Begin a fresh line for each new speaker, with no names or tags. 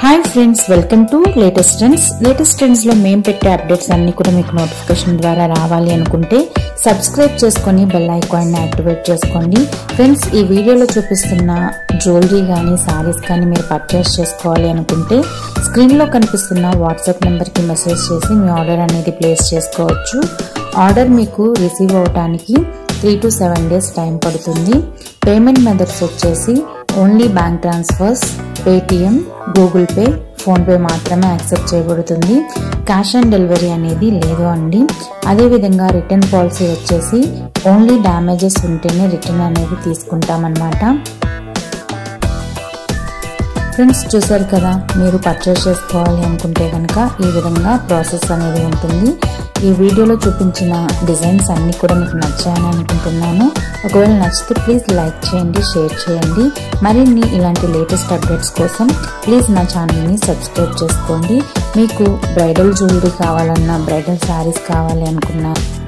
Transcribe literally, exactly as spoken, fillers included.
Hi friends, welcome to latest trends. Latest trends లో మేము పెట్టే అప్డేట్స్ అన్ని కూడా మీకు నోటిఫికేషన్ ద్వారా రావాలి అనుకుంటే సబ్స్క్రైబ్ చేసుకొని బెల్ ఐకాన్ ని యాక్టివేట్ చేసుకోండి. ఫ్రెండ్స్, ఈ వీడియోలో చూపిస్తున్న జ్యువెలరీ కానీ సారీస్ కానీ మీరు పర్చేస్ చేసుకోవాలి అనుకుంటే స్క్రీన్ లో కనిపిస్తున్న వాట్సాప్ నెంబర్ కి మెసేజ్ చేసి మీ ఆర్డర్ అనేది ప్లేస్ చేసుకోవచ్చు. ఆర్డర్ మీకు రిసీవ్ అవడానికి three to seven days time పడుతుంది. పేమెంట్ మెథడ్స్ వచ్చేసి only bank transfers, Paytm, Google Pay, PhonePe మాత్రమే యాక్సెప్ట్ చేయబడుతుంది. క్యాష్ ఆన్ డెలివరీ అనేది లేదు అండి. అదేవిధంగా రిటర్న్ పాలసీ వచ్చేసి ఓన్లీ డ్యామేజెస్ ఉంటేనే రిటర్న్ అనేది తీసుకుంటామన్నమాట. ఫ్రెండ్స్, చూసారు కదా, మీరు పర్చేస్ చేసుకోవాలి అనుకుంటే కనుక ఈ విధంగా ప్రాసెస్ అనేది ఉంటుంది. ఈ వీడియోలో చూపించిన డిజైన్స్ అన్ని కూడా మీకు నచ్చాయని అనుకుంటున్నాను. ఒకవేళ నచ్చితే ప్లీజ్ లైక్ చేయండి, షేర్ చేయండి. మరిన్ని ఇలాంటి లేటెస్ట్ అప్డేట్స్ కోసం ప్లీజ్ నా ఛానల్ని సబ్స్క్రైబ్ చేసుకోండి. మీకు బ్రైడల్ జ్యువెలరీ కావాలన్నా, బ్రైడల్ శారీస్ కావాలి అనుకున్నా